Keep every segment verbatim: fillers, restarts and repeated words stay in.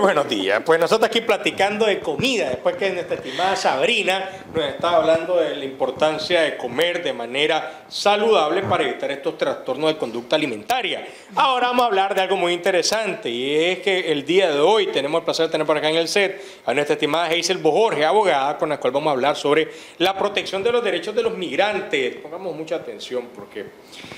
buenos días. Pues nosotros aquí platicando de comida, después que nuestra estimada Sabrina nos está hablando de la importancia de comer de manera saludable para evitar estos trastornos de conducta alimentaria. Ahora vamos a hablar de algo muy interesante y es que el día de hoy tenemos el placer de tener por acá en el set a nuestra estimada Hazel Bojorge, abogada, con la cual vamos a hablar sobre la protección de los derechos de los migrantes. Pongamos mucha atención porque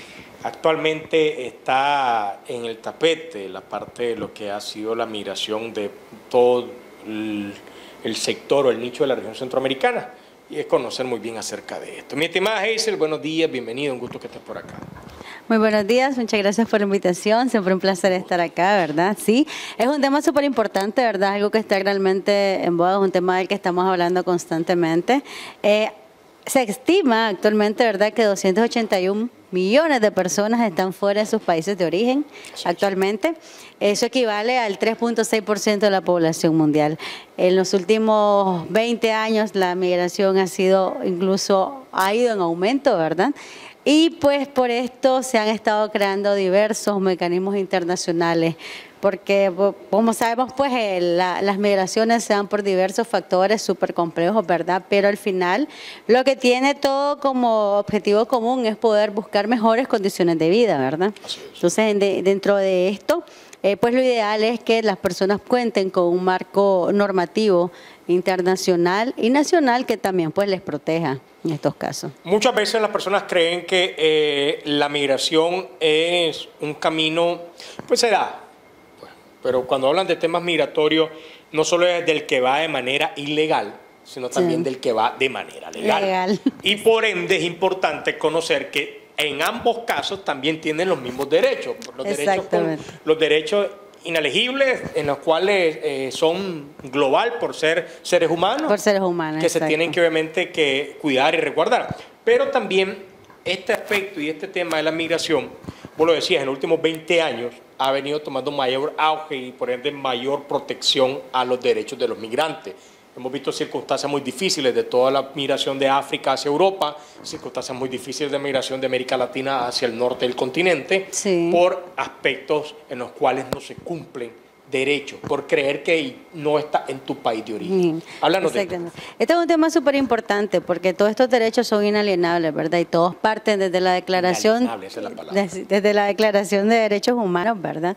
actualmente está en el tapete la parte de lo que ha sido la migración de todo el, el sector o el nicho de la región centroamericana y es conocer muy bien acerca de esto. Mi estimada Hazel, buenos días, bienvenido, un gusto que estés por acá. Muy buenos días, muchas gracias por la invitación, siempre un placer estar acá, ¿verdad? Sí, es un tema súper importante, ¿verdad? Algo que está realmente en boga, es un tema del que estamos hablando constantemente. Eh, se estima actualmente, ¿verdad?, que doscientos ochenta y un millones de personas están fuera de sus países de origen actualmente. Eso equivale al tres punto seis por ciento de la población mundial. En los últimos veinte años la migración ha sido, incluso ha ido en aumento, ¿verdad? Y pues por esto se han estado creando diversos mecanismos internacionales, porque como sabemos pues eh, la, las migraciones se dan por diversos factores súper complejos, ¿verdad? Pero al final lo que tiene todo como objetivo común es poder buscar mejores condiciones de vida, ¿verdad? Entonces de, dentro de esto eh, pues lo ideal es que las personas cuenten con un marco normativo internacional y nacional que también pues les proteja en estos casos. Muchas veces las personas creen que eh, la migración es un camino, pues se da, pues, pero cuando hablan de temas migratorios no solo es del que va de manera ilegal, sino también sí. del que va de manera legal. legal. Y por ende es importante conocer que en ambos casos también tienen los mismos derechos, los derechos, con, los derechos inelegibles, en los cuales eh, son global por ser seres humanos, por seres humanos, que exacto. se tienen que obviamente que cuidar y resguardar. Pero también este aspecto y este tema de la migración, vos lo decías, en los últimos veinte años ha venido tomando mayor auge y por ende mayor protección a los derechos de los migrantes. Hemos visto circunstancias muy difíciles de toda la migración de África hacia Europa, circunstancias muy difíciles de migración de América Latina hacia el norte del continente, sí. por aspectos en los cuales no se cumplen derechos, por creer que no está en tu país de origen. Mm, Háblanos de esto. Este es un tema súper importante porque todos estos derechos son inalienables, ¿verdad? Y todos parten desde la declaración, esa es la palabra. Desde, desde la Declaración de Derechos Humanos, ¿verdad?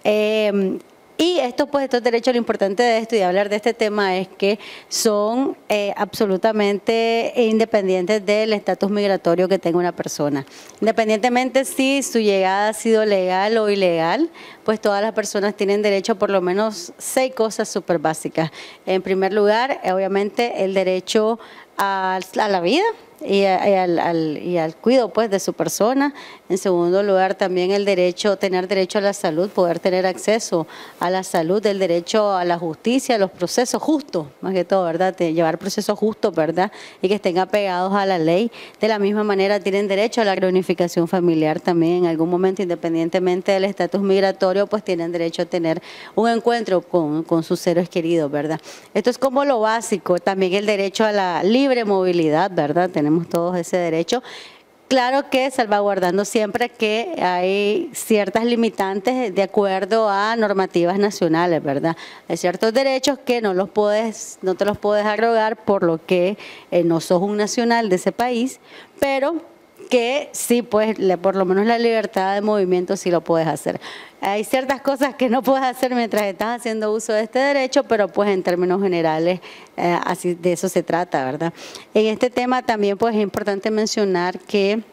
Eh, Y esto, pues, estos derechos, lo importante de esto y de hablar de este tema es que son eh, absolutamente independientes del estatus migratorio que tenga una persona. Independientemente si su llegada ha sido legal o ilegal, pues todas las personas tienen derecho a por lo menos seis cosas súper básicas. En primer lugar, obviamente, el derecho a, a la vida y, a, y, al, al, y al cuidado pues de su persona. En segundo lugar, también el derecho, tener derecho a la salud, poder tener acceso a la salud, el derecho a la justicia, a los procesos justos, más que todo, ¿verdad? De llevar procesos justos, ¿verdad? Y que estén apegados a la ley. De la misma manera tienen derecho a la reunificación familiar también en algún momento, independientemente del estatus migratorio, pues tienen derecho a tener un encuentro con, con sus seres queridos, ¿verdad? Esto es como lo básico. También el derecho a la libre movilidad, ¿verdad? Tenemos todos ese derecho. Claro que salvaguardando siempre que hay ciertas limitantes de acuerdo a normativas nacionales, ¿verdad? Hay ciertos derechos que no los puedes, no te los puedes arrogar por lo que eh, no sos un nacional de ese país, pero que sí, pues, le, por lo menos la libertad de movimiento sí lo puedes hacer. Hay ciertas cosas que no puedes hacer mientras estás haciendo uso de este derecho, pero pues en términos generales eh, así de eso se trata, ¿verdad? En este tema también pues es importante mencionar que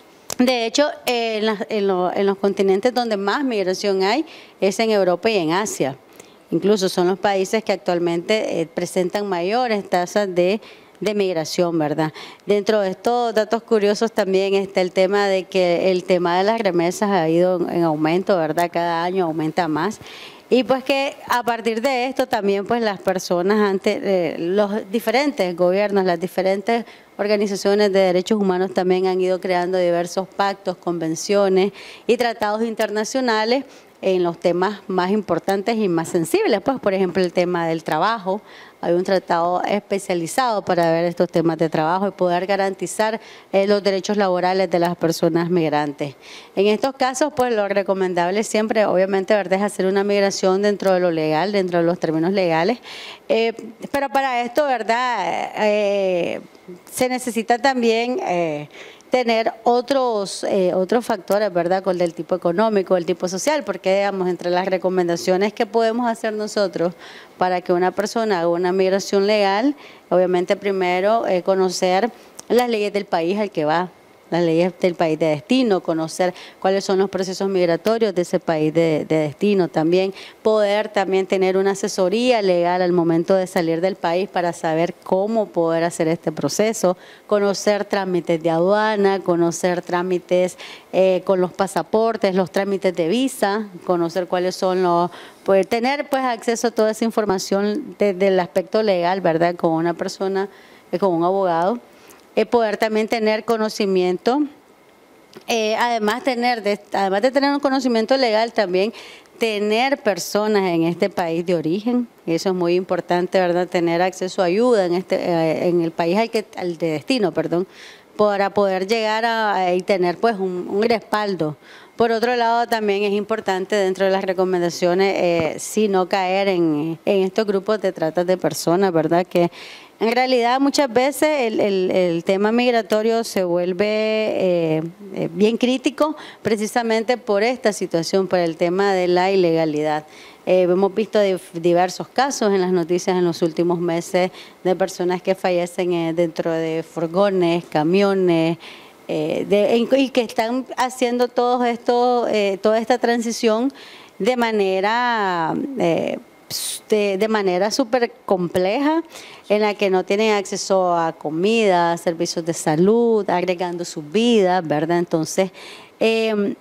de hecho eh, en, la, en, lo, en los continentes donde más migración hay es en Europa y en Asia. Incluso son los países que actualmente eh, presentan mayores tasas de de migración, ¿verdad? Dentro de estos datos curiosos también está el tema de que el tema de las remesas ha ido en aumento, ¿verdad? Cada año aumenta más. Y pues que a partir de esto también pues las personas ante eh, los diferentes gobiernos, las diferentes organizaciones de derechos humanos también han ido creando diversos pactos, convenciones y tratados internacionales en los temas más importantes y más sensibles, pues por ejemplo el tema del trabajo. Hay un tratado especializado para ver estos temas de trabajo y poder garantizar eh, los derechos laborales de las personas migrantes. En estos casos, pues lo recomendable siempre, obviamente, ¿verdad?, es hacer una migración dentro de lo legal, dentro de los términos legales. Eh, pero para esto, ¿verdad?, eh, se necesita también Eh, tener otros eh, otros factores, ¿verdad?, con el tipo económico, el tipo social, porque digamos, entre las recomendaciones que podemos hacer nosotros para que una persona haga una migración legal, obviamente primero eh, conocer las leyes del país al que va, las leyes del país de destino, conocer cuáles son los procesos migratorios de ese país de, de destino también, poder también tener una asesoría legal al momento de salir del país para saber cómo poder hacer este proceso, conocer trámites de aduana, conocer trámites eh, con los pasaportes, los trámites de visa, conocer cuáles son los, poder tener pues acceso a toda esa información desde el aspecto legal, ¿verdad?, con una persona, eh, con un abogado. Eh, poder también tener conocimiento, eh, además, tener de, además de tener un conocimiento legal, también tener personas en este país de origen. Eso es muy importante, ¿verdad?, tener acceso a ayuda en, este, eh, en el país al, que, al de destino, perdón, para poder llegar a, a y tener pues un, un respaldo. Por otro lado, también es importante dentro de las recomendaciones, eh, sí, no caer en, en estos grupos de trata de personas, ¿verdad?, que en realidad muchas veces el, el, el tema migratorio se vuelve eh, eh, bien crítico precisamente por esta situación, por el tema de la ilegalidad. Eh, hemos visto diversos casos en las noticias en los últimos meses de personas que fallecen eh, dentro de furgones, camiones, eh, de, y que están haciendo todo esto, eh, toda esta transición de manera eh, de, de manera súper compleja, en la que no tienen acceso a comida, a servicios de salud, agregando sus vidas, ¿verdad? Entonces, eh,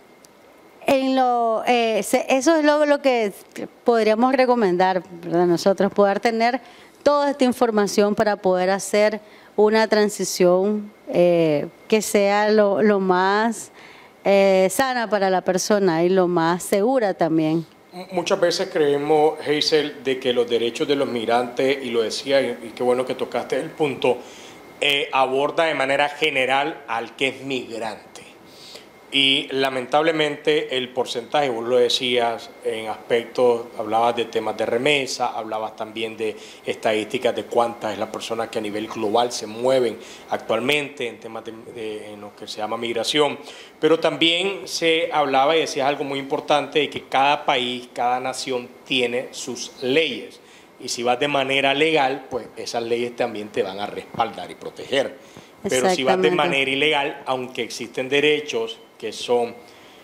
en lo, eh, eso es lo, lo que podríamos recomendar, ¿verdad?, nosotros, poder tener toda esta información para poder hacer una transición eh, que sea lo, lo más eh, sana para la persona y lo más segura también. Muchas veces creemos, Hazel, de que los derechos de los migrantes, y lo decía, y qué bueno que tocaste el punto, eh, aborda de manera general al que es migrante. Y lamentablemente el porcentaje, vos lo decías, en aspectos, hablabas de temas de remesa, hablabas también de estadísticas de cuántas es las personas que a nivel global se mueven actualmente en temas de, de, en lo que se llama migración, pero también se hablaba, y decías algo muy importante, de que cada país, cada nación tiene sus leyes, y si vas de manera legal, pues esas leyes también te van a respaldar y proteger. Pero si vas de manera ilegal, aunque existen derechos que son,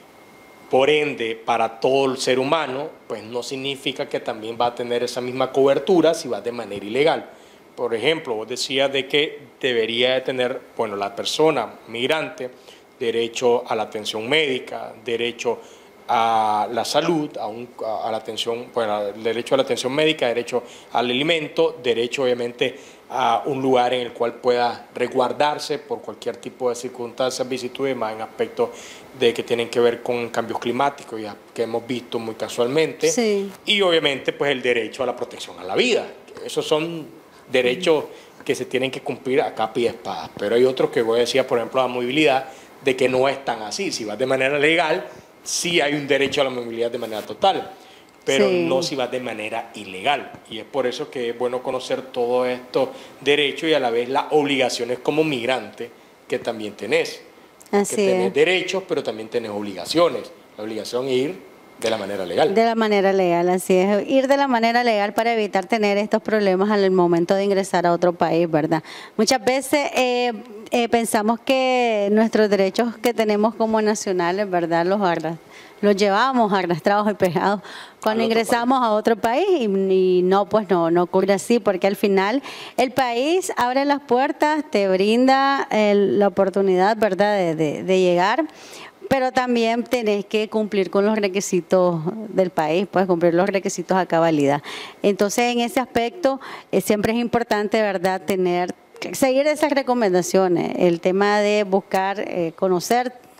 por ende, para todo el ser humano, pues no significa que también va a tener esa misma cobertura si vas de manera ilegal. Por ejemplo, vos decías de que debería de tener, bueno, la persona migrante, derecho a la atención médica, derecho a la salud, a, un, a la atención, bueno, derecho a la atención médica, derecho al alimento, derecho obviamente a un lugar en el cual pueda resguardarse por cualquier tipo de circunstancias, vicitudes, más en aspectos de que tienen que ver con cambios climáticos, ya que hemos visto muy casualmente, sí. Y obviamente pues el derecho a la protección a la vida. Esos son derechos que se tienen que cumplir a capa y espada, pero hay otros que voy a decir, por ejemplo, la movilidad, de que no es tan así. Si vas de manera legal, sí hay un derecho a la movilidad de manera total, pero sí, no si vas de manera ilegal. Y es por eso que es bueno conocer todos estos derechos y a la vez las obligaciones como migrante que también tenés. Así que tenés es. derechos, pero también tenés obligaciones. La obligación es ir de la manera legal. De la manera legal, así es. Ir de la manera legal para evitar tener estos problemas al momento de ingresar a otro país, ¿verdad? Muchas veces eh, eh, pensamos que nuestros derechos que tenemos como nacionales, ¿verdad?, los arrastran. Los llevamos arrastrados y pegados cuando ingresamos a otro país y, y no, pues no, no ocurre así, porque al final el país abre las puertas, te brinda el, la oportunidad, ¿verdad?, de, de, de llegar, pero también tenés que cumplir con los requisitos del país, pues cumplir los requisitos a cabalidad. Entonces, en ese aspecto, eh, siempre es importante, ¿verdad?, tener, seguir esas recomendaciones, el tema de buscar, eh, conocer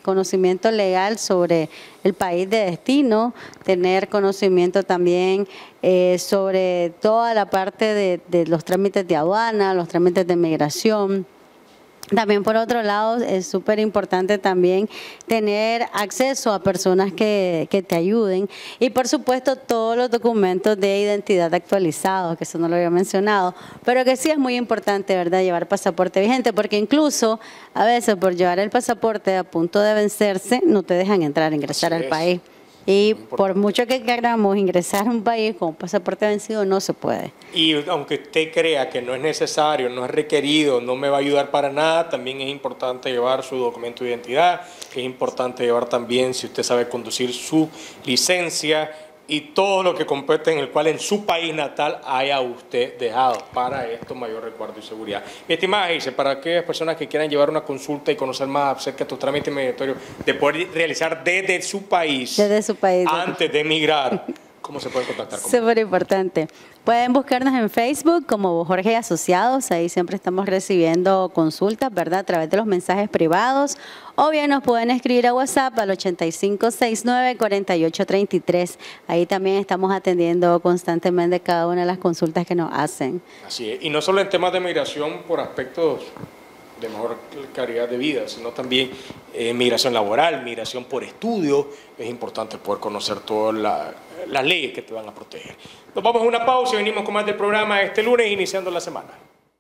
conocimiento legal sobre el país de destino, tener conocimiento también eh, sobre toda la parte de, de los trámites de aduana, los trámites de migración. También, por otro lado, es súper importante también tener acceso a personas que, que te ayuden y, por supuesto, todos los documentos de identidad actualizados, que eso no lo había mencionado, pero que sí es muy importante, ¿verdad?, llevar pasaporte vigente, porque incluso a veces por llevar el pasaporte a punto de vencerse no te dejan entrar, ingresar al país. Y por mucho que queramos ingresar a un país con un pasaporte vencido, no se puede. Y aunque usted crea que no es necesario, no es requerido, no me va a ayudar para nada, también es importante llevar su documento de identidad, es importante llevar también, si usted sabe conducir, su licencia y todo lo que compete en el cual en su país natal haya usted dejado para esto mayor resguardo y seguridad. Mi estimada Geise, para aquellas personas que quieran llevar una consulta y conocer más acerca de estos trámites migratorios, de poder realizar desde su país, desde su país antes de emigrar, ¿cómo se pueden contactar con Súper importante. Pueden buscarnos en Facebook como Jorge y Asociados, ahí siempre estamos recibiendo consultas, ¿verdad?, a través de los mensajes privados, o bien nos pueden escribir a WhatsApp al ochenta y cinco sesenta y nueve cuarenta y ocho treinta y tres. Ahí también estamos atendiendo constantemente cada una de las consultas que nos hacen. Así es, y no solo en temas de migración por aspectos de mejor calidad de vida, sino también eh, migración laboral, migración por estudio. Es importante poder conocer todas la, las leyes que te van a proteger. Nos vamos a una pausa y venimos con más del programa este lunes, iniciando la semana.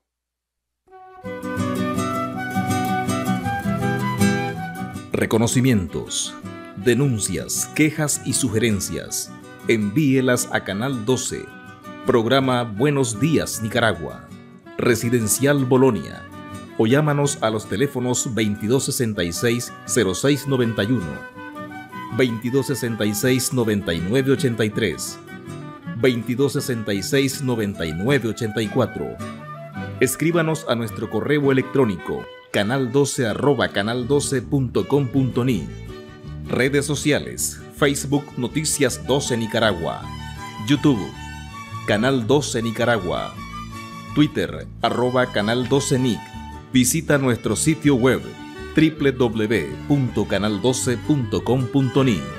Reconocimientos, denuncias, quejas y sugerencias. Envíelas a Canal doce, programa Buenos Días Nicaragua, Residencial Bolonia, o llámanos a los teléfonos veintidós sesenta y seis, cero seis noventa y uno, veintidós sesenta y seis, noventa y nueve ochenta y tres, veintidós sesenta y seis, noventa y nueve ochenta y cuatro. Escríbanos a nuestro correo electrónico canal doce arroba canal doce punto com punto ni. Redes sociales: Facebook Noticias doce Nicaragua, YouTube Canal doce Nicaragua, Twitter arroba Canal doce Nic. Visita nuestro sitio web doble u doble u doble u punto canal doce punto com punto ni.